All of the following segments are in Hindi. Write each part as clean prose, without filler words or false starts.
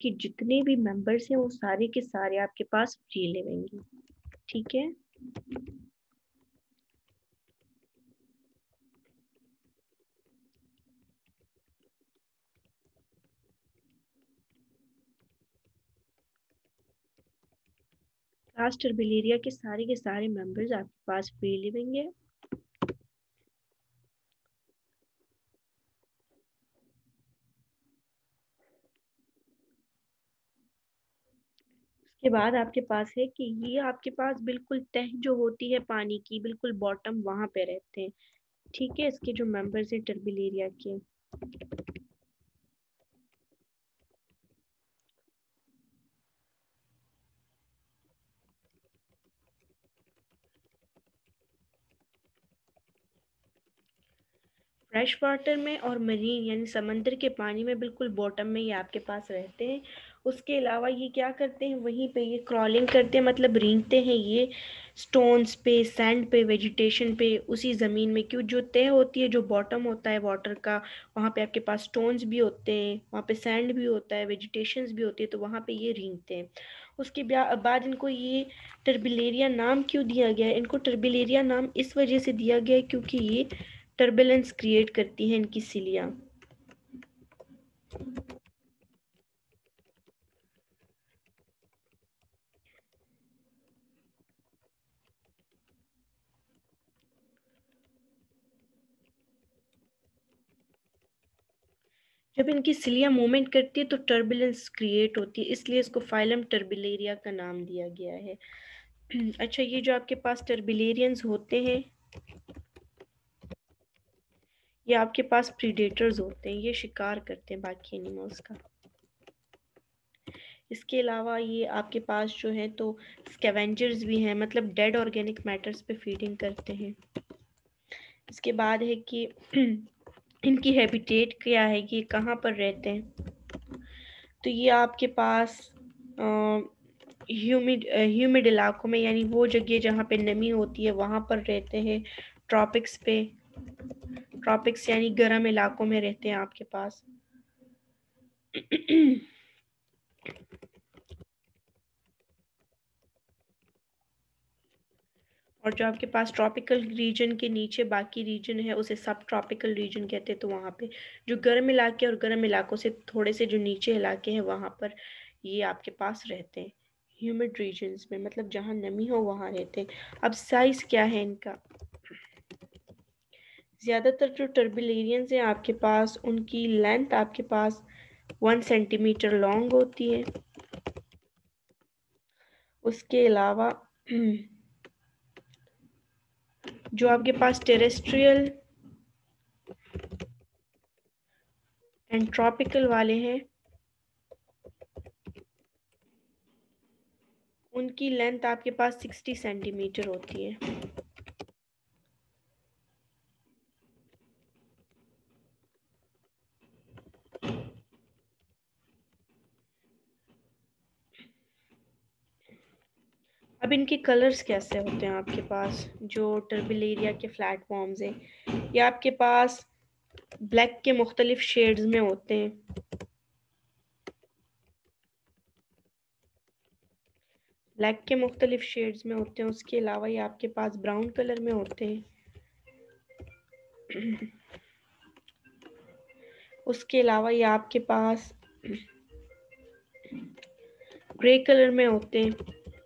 के जितने भी मेंबर्स हैं वो सारे के सारे आपके पास फ्री लिवेंगे। ठीक है, क्लास टर्बिलेरिया के सारे मेंबर्स आपके पास फ्री लिवेंगे। उसके बाद आपके पास है कि ये आपके पास बिल्कुल तह जो होती है पानी की, बिल्कुल बॉटम वहां पे रहते हैं। ठीक है, इसके जो मेंबर्स हैं टर्बिलेरिया के। फ्रेश वाटर में और मरीन यानी समंदर के पानी में बिल्कुल बॉटम में ये आपके पास रहते हैं। उसके अलावा ये क्या करते हैं, वहीं पे ये क्रॉलिंग करते हैं, मतलब रेंगते हैं ये स्टोन्स पे, सैंड पे, वेजिटेशन पे, उसी ज़मीन में। क्यों, जो तह होती है, जो बॉटम होता है वाटर का, वहाँ पे आपके पास स्टोन्स भी होते हैं, वहाँ पे सैंड भी होता है, वेजिटेशंस भी होती है, तो वहाँ पे ये रेंगते हैं। उसके बाद इनको ये टर्बिलेरिया नाम क्यों दिया गया है? इनको टर्बिलेरिया नाम इस वजह से दिया गया है क्योंकि ये टर्बुलेंस क्रिएट करती है इनकी सिलियाँ। जब इनकी सिलियाँ मूवमेंट करती है तो टर्बुलेंस क्रिएट होती है, इसलिए इसको फाइलम टर्बिलेरिया का नाम दिया गया है। अच्छा, ये जो आपके पास टर्बिलेरियंस होते हैं, ये आपके पास प्रीडेटर्स होते हैं, ये शिकार करते हैं बाकी एनिमल्स का। इसके अलावा ये आपके पास जो है तो स्कैवेंजर्स भी हैं, मतलब डेड ऑर्गेनिक मैटर्स पे फीडिंग करते हैं। इसके बाद है कि इनकी हैबिटेट क्या है, कि कहाँ पर रहते हैं, तो ये आपके पास ह्यूमिड इलाकों में, यानी वो जगह जहाँ पे नमी होती है वहाँ पर रहते हैं। ट्रॉपिक्स पे, ट्रॉपिक्स यानी गर्म इलाकों में रहते हैं आपके पास। और जो आपके पास ट्रॉपिकल रीजन के नीचे बाकी रीजन है उसे सब ट्रॉपिकल रीजन कहते हैं, तो वहाँ पे जो गर्म इलाके और गर्म इलाकों से थोड़े से जो नीचे इलाके हैं वहाँ पर ये आपके पास रहते हैं ह्यूमिड रीजन्स में, मतलब जहाँ नमी हो वहाँ रहते हैं। अब साइज क्या है इनका, ज़्यादातर जो टर्बिलेरियंस हैं आपके पास उनकी लेंथ आपके पास 1 सेंटीमीटर लॉन्ग होती है। उसके अलावा जो आपके पास टेरेस्ट्रियल एंड ट्रॉपिकल वाले हैं उनकी लेंथ आपके पास 60 सेंटीमीटर होती है। अब इनके कलर्स कैसे होते हैं आपके पास, जो टर्बिलेरिया के फ्लैट फॉर्म्स हैं ये आपके पास ब्लैक के मुख्तलिफ शेड्स में होते हैं। ब्लैक के मुख्तलिफ शेड्स में होते हैं। उसके अलावा ये आपके पास ब्राउन कलर में होते हैं। उसके अलावा ये आपके पास ग्रे कलर में होते हैं।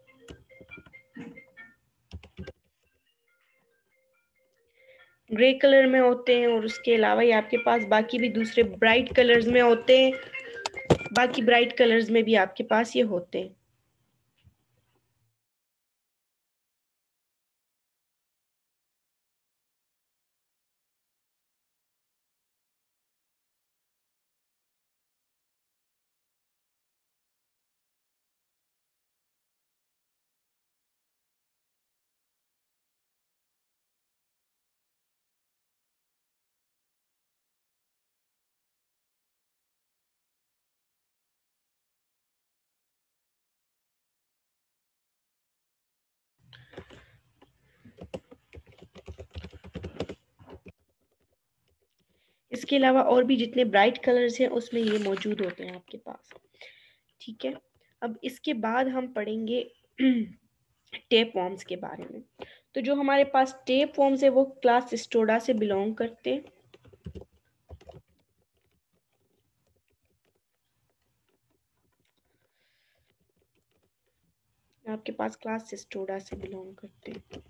ग्रे कलर में होते हैं और उसके अलावा ये आपके पास बाकी भी दूसरे ब्राइट कलर्स में होते हैं। बाकी ब्राइट कलर्स में भी आपके पास ये होते हैं। इसके अलावा और भी जितने ब्राइट कलर्स हैं उसमें ये मौजूद होते हैं आपके पास। ठीक है। अब इसके बाद हम पढ़ेंगे टेप वॉर्म्स के बारे में। तो जो हमारे पास टेप वॉर्म्स है वो क्लास स्टोडा से बिलोंग करते हैं। आपके पास क्लास स्टोडा से बिलोंग करते हैं।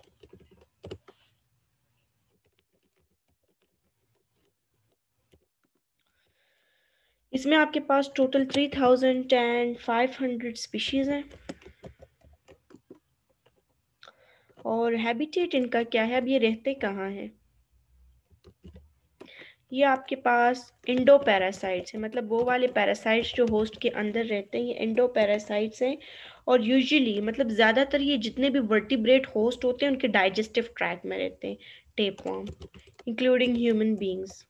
इसमें आपके पास टोटल 3500 स्पीशीज हैं। और हैबिटेट इनका क्या है, अब ये रहते कहाँ हैं? ये आपके पास इंडो पैरासाइट्स है, मतलब वो वाले पैरासाइट्स जो होस्ट के अंदर रहते हैं, ये इंडो पैरासाइट्स हैं। और यूजुअली मतलब ज़्यादातर ये जितने भी वर्टिब्रेट होस्ट होते हैं उनके डाइजेस्टिव ट्रैक्ट में रहते हैं टेपवर्म, इंक्लूडिंग ह्यूमन बींग्स।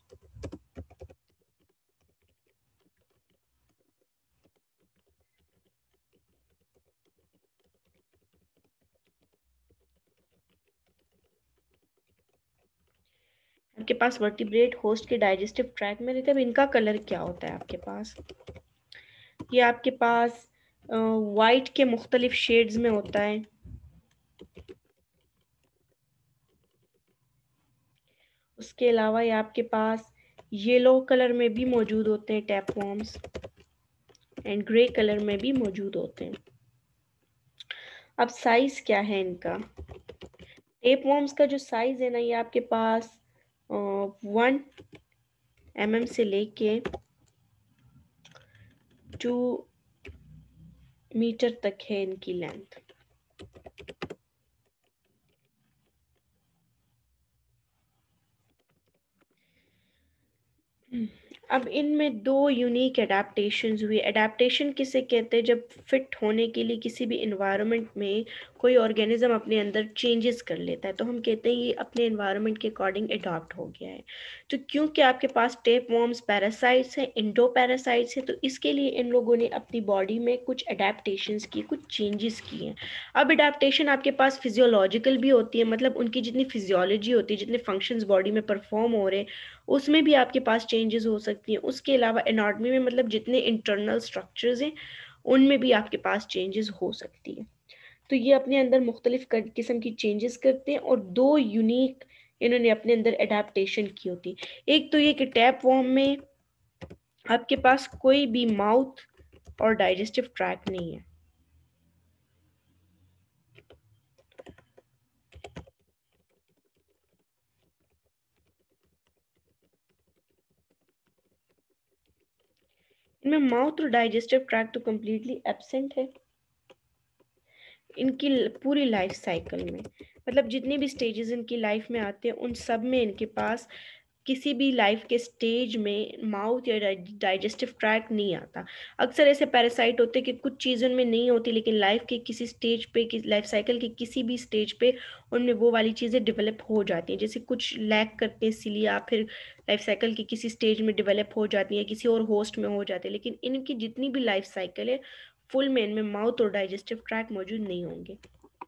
आपके पास वर्टिब्रेट होस्ट के डाइजेस्टिव ट्रैक्ट में रहते हैं। अब इनका कलर क्या होता है आपके पास? ये आपके पास वाइट के मुख्तलिफ शेड्स में होता है। उसके अलावा ये आपके पास येलो कलर में भी मौजूद होते हैं टैपवॉर्म्स, एंड ग्रे कलर में भी मौजूद होते हैं। अब साइज क्या है इनका? टेपवॉर्म्स का जो साइज है ना, ये आपके पास 1 mm से लेके 2 मीटर तक है इनकी लेंथ। अब इनमें दो यूनिक एडाप्टेशंस हुई। एडाप्टेशन किसे कहते हैं? जब फिट होने के लिए किसी भी इन्वायरमेंट में कोई ऑर्गेनिज्म अपने अंदर चेंजेस कर लेता है तो हम कहते हैं ये अपने इन्वायरमेंट के अकॉर्डिंग अडॉप्ट हो गया है। तो क्योंकि आपके पास टेप वॉर्म्स पैरासाइट्स हैं, इंडो पैरासाइट्स हैं, तो इसके लिए इन लोगों ने अपनी बॉडी में कुछ एडेप्टेशंस की, कुछ चेंजेस किए हैं। अब एडेप्टेशन आपके पास फिजियोलॉजिकल भी होती है, मतलब उनकी जितनी फिजियोलॉजी होती है, जितने फंक्शंस बॉडी में परफॉर्म हो रहे हैं उसमें भी आपके पास चेंजेस हो सकती हैं। उसके अलावा एनाटॉमी में मतलब जितने इंटरनल स्ट्रक्चर्स हैं उनमें भी आपके पास चेंजेस हो सकती है। तो ये अपने अंदर मुख्तलिफ किस्म की चेंजेस करते हैं और दो यूनिक इन्होंने अपने अंदर एडेप्टेशन की होती है। एक तो ये कि टैप वॉर्म में आपके पास कोई भी माउथ और डाइजेस्टिव ट्रैक नहीं है। इनमें माउथ और डाइजेस्टिव ट्रैक तो कम्प्लीटली एब्सेंट है इनकी पूरी लाइफ साइकिल में। मतलब जितने भी स्टेजेस इनकी लाइफ में आते हैं उन सब में इनके पास किसी भी लाइफ के स्टेज में माउथ या डाइजेस्टिव ट्रैक्ट नहीं आता। अक्सर ऐसे पैरासाइट होते हैं कि कुछ चीज़ उनमें नहीं होती लेकिन लाइफ के किसी स्टेज पे, लाइफ साइकिल के किसी भी स्टेज पे उनमें वो वाली चीज़ें डेवलप हो जाती हैं। जैसे कुछ लैक करते हैं इसीलिए फिर लाइफ साइकिल की किसी स्टेज में डेवलप हो जाती है, किसी और होस्ट में हो जाते हैं, लेकिन इनकी जितनी भी लाइफ साइकिल है फुल में इनमें माउथ और डाइजेस्टिव ट्रैक मौजूद नहीं होंगे।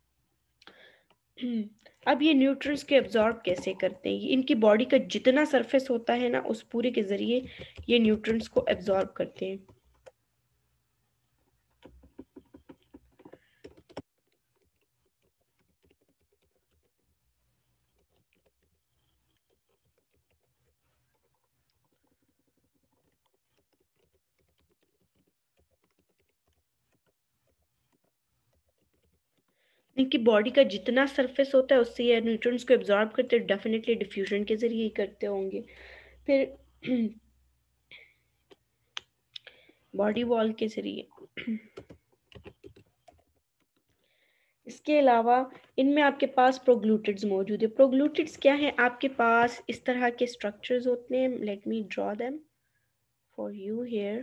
अब ये न्यूट्रंस के एब्जॉर्ब कैसे करते हैं? ये इनकी बॉडी का जितना सरफेस होता है ना उस पूरे के जरिए ये न्यूट्रंस को एब्जॉर्ब करते हैं। इनकी बॉडी का जितना सरफेस होता है उससे ये न्यूट्रंस को एब्जॉर्ब करते हैं, डेफिनेटली डिफ्यूजन के जरिए ही करते होंगे। फिर बॉडी वॉल के जरिए। इसके अलावा इनमें आपके पास प्रोग्लूटिड्स मौजूद है। प्रोग्लूटिड्स क्या है? आपके पास इस तरह के स्ट्रक्चर्स होते हैं, let me draw them for you here.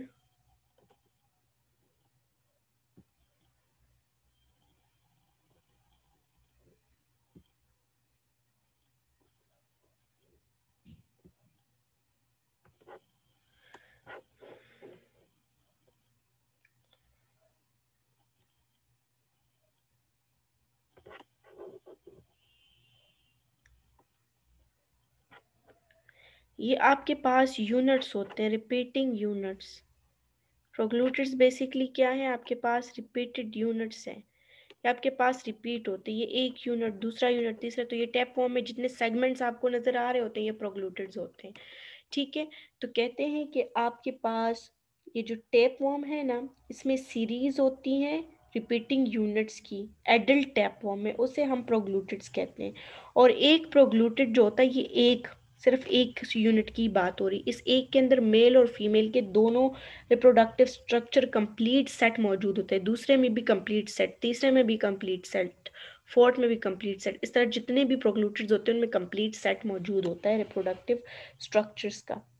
ये आपके पास यूनिट्स होते हैं, रिपीटिंग यूनिट्स, प्रोग्लूटिड्स बेसिकली क्या है, आपके पास रिपीटेड यूनिट्स हैं, ये आपके पास रिपीट होते हैं, ये एक यूनिट, दूसरा यूनिट, तीसरा, तो ये टैप फॉर्म में जितने सेगमेंट्स आपको नजर आ रहे होते हैं ये प्रोग्लूटिड्स होते हैं। ठीक है, तो कहते हैं कि आपके पास ये जो टैप वॉर्म है ना, इसमें सीरीज होती हैं रिपीटिंग यूनिट्स की, एडल्ट टैप वॉर्म में, उसे हम प्रोग्लूटिड्स कहते हैं। और एक प्रोग्लूटिड जो होता है ये एक, सिर्फ एक यूनिट की बात हो रही, इस एक के अंदर मेल और फीमेल के दोनों रिप्रोडक्टिव स्ट्रक्चर कंप्लीट सेट मौजूद होते हैं, दूसरे में भी कंप्लीट सेट, तीसरे में भी कंप्लीट सेट, फोर्थ में भी कंप्लीट सेट, इस तरह जितने भी प्रोग्लूटिड्स होते हैं उनमें कंप्लीट सेट मौजूद होता है रिप्रोडक्टिव स्ट्रक्चर्स का।